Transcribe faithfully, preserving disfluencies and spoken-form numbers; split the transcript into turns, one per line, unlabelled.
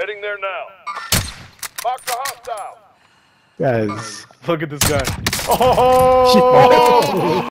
Heading there now. Mark the hostile.
Guys.
Look at this guy. Oh!